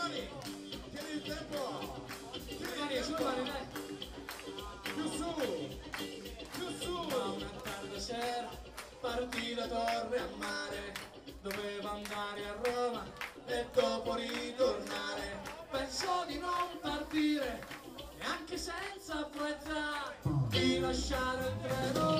mani, tieni il tempo. Mani, su, mani, dai. Più su, più su. Ma una tarda sera partì da Torre a Mare, doveva andare a Roma e dopo ritornare. Pensò di non partire, neanche senza fretta, di lasciare il treno